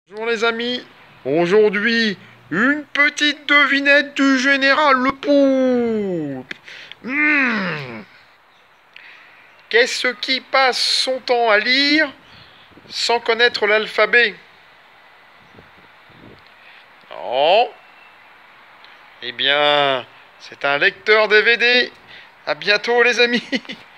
Bonjour les amis, aujourd'hui une petite devinette du général Le Poulpe. Qu'est-ce qui passe son temps à lire sans connaître l'alphabet? Non. Eh bien, c'est un lecteur DVD. À bientôt les amis.